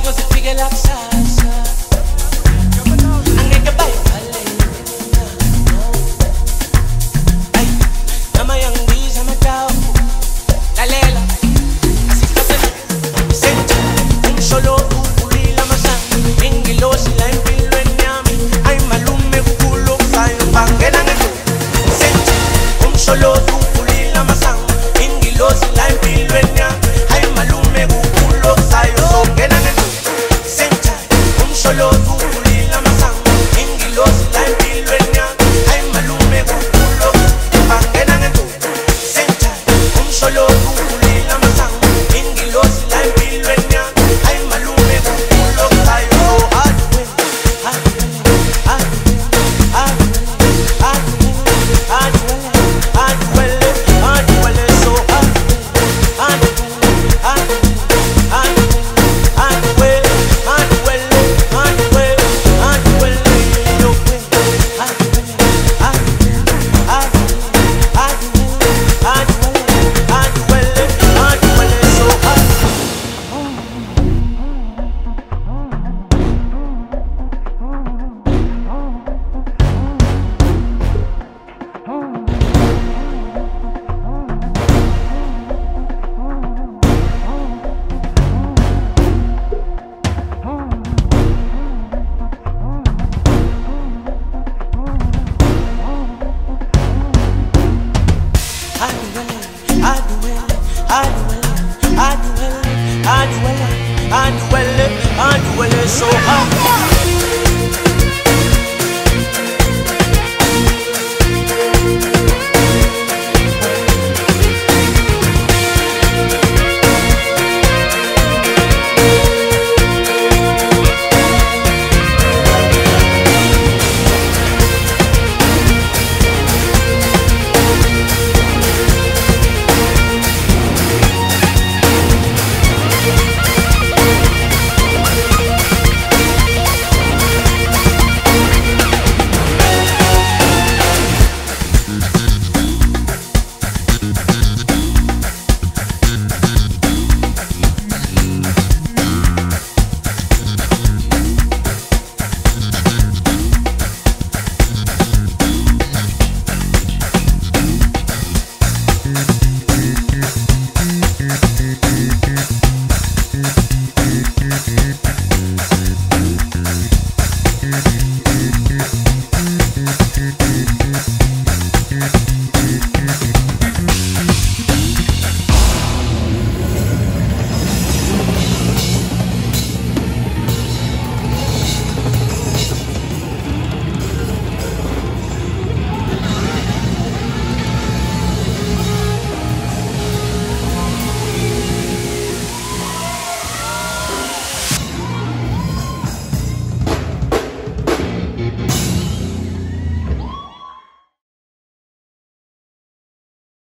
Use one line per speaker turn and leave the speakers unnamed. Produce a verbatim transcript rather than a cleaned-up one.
ellos se sigue la salsa. Angeke bayibhale. Ay, nama yangibiza madawu. Lalela, asisithathele. Senta, umsholo ukhulile amasango. Ingilosi la empilweni yami. Ay malume kukhulu okuzayo bangena ngeduku. Senta, umsholo ukhulile amasango. Ingilosi la empilweni yami. Ay malume kukhulu okuzayo zongena ngeduku. Senta, umsholo ukhulile amasango. Ingilosi la empilweni yami. Ay malume kukhulu bangena ngeduku. Senta, umsholo ukhulile amasango. Ingilosi la empilweni yami. Ay malume kukhulu okuzayo so aduwele, aduwele, aduwele, aduwele, so aduwele, aduwele, aduwele, aduwele, aduwele, yo we, aduwele, aduwele, aduwele, aduwele, so aduwele, aduwele, aduwele, aduwele, so